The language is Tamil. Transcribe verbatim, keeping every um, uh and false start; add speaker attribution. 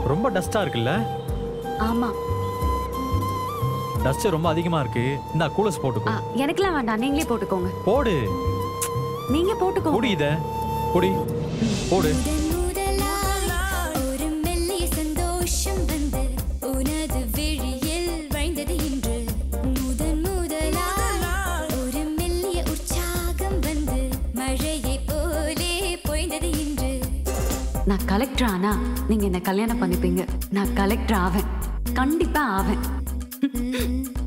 Speaker 1: ரொம்ப டஸ்டா இருக்குல்ல?
Speaker 2: ஆமா.
Speaker 1: டஸ்ட் ரொம்ப அதிகமா இருக்கு. இந்த கூலர்ஸ் போட்டுக்கோ.
Speaker 2: எனக்குலாம் வேண்டாம், நீங்களே போட்டுக்கோங்க.
Speaker 1: போடு.
Speaker 2: நீங்க போட்டுக்கோங்க.
Speaker 1: போடு இத. போடி. போடு.
Speaker 2: நான் கலெக்டர் ஆனா நீங்க என்ன கல்யாணம் பண்ணிப்பீங்க. நான் கலெக்டர் ஆவேன், கண்டிப்பா ஆவேன்.